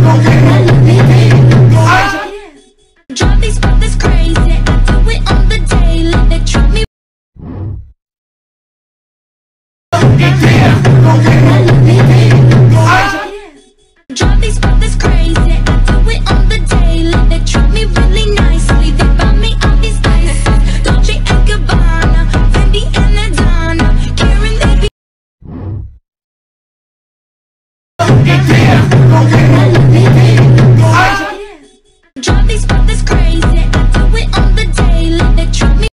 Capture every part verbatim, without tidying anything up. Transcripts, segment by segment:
Drive these brothers crazy, I do it on the daily. They treat me. Drive these brothers crazy, I do it on the daily. They treat me really nicely. They buy me all these ices, Dolce and Gabbana, Fendi and Adana, Karen they be. Drive these brothers crazy, I do it on the daily. They treat me.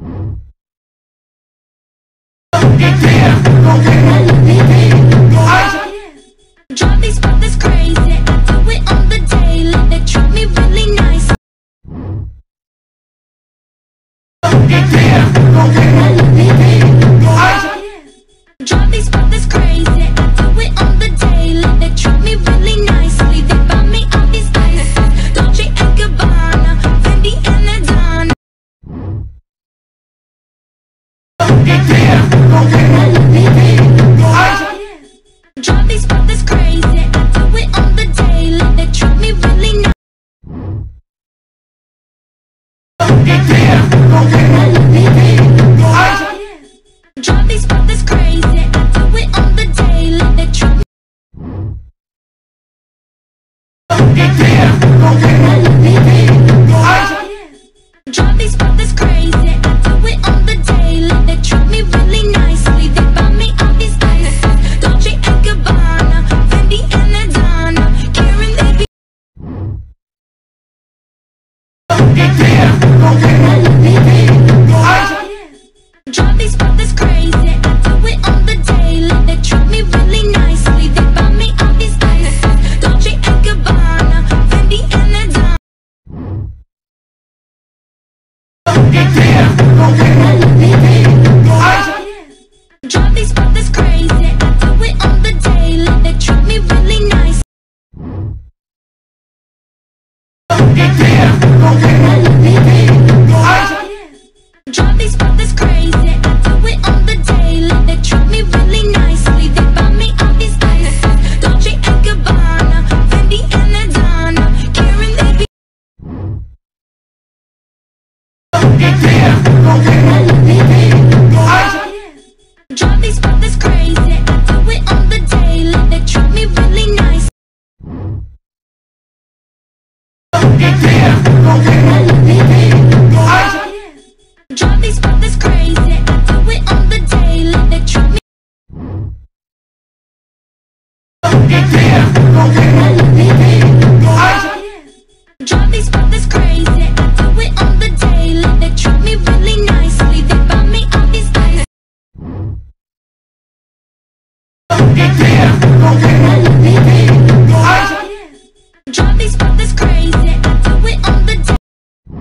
Drive these brothers crazy, I do it on the daily. They treat me really nice. Drive these brothers crazy, I do it on the daily. They treat me really nicely. They buy me all these ices, Dolce and Gabbana, Fendi and Adana. Drive these brothers crazy, I do it on the daily. They treat me really nice. Drive these brothers crazy, I do it on the daily. They treat me. Drive these brothers crazy, I do it on the daily. They treat me really nicely. They buy me all these ices, Dolce and Gabbana, Fendi and Adana, Karen they be. Drive these brothers crazy, I do it on the daily. They treat me really nicely. They buy me all these ices, Dolce and Gabbana, Fendi and Adana. Drive these brothers crazy, I do it on the daily. They treat me really nice. Drive these brothers crazy, I do it on the daily. They treat me really nicely. They buy me all these ices, Dolce and Gabbana, Fendi and Adana, Karen they be. Drive these brothers crazy, I do it on the daily. They treat me really nice. Drive these brothers crazy, I do it on the daily. They treat me. Drive these brothers crazy, I do it on the daily. They treat me really nicely. They buy me all these ices. Drive these brothers crazy, I do it on the daily.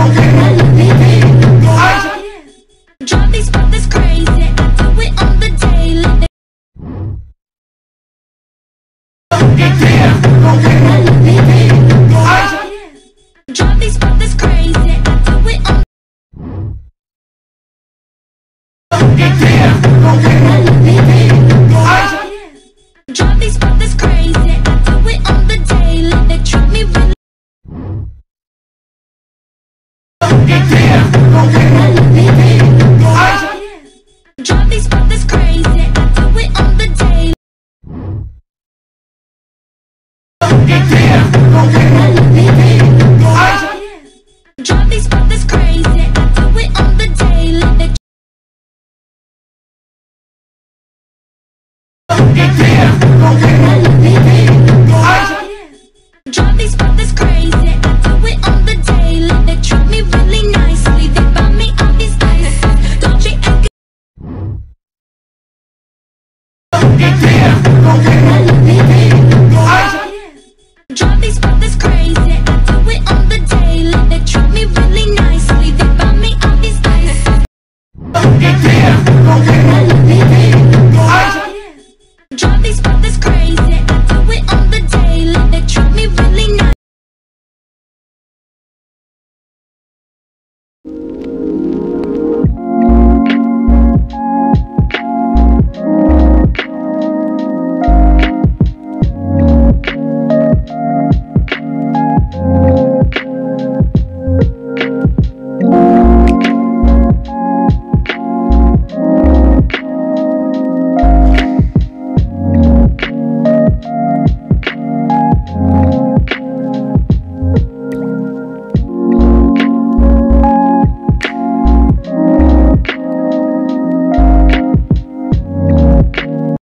Drive these brothers crazy, I do it on the daily. Drive these brothers crazy, I do it on Drive these brothers crazy, I do it on the daily. They treat me really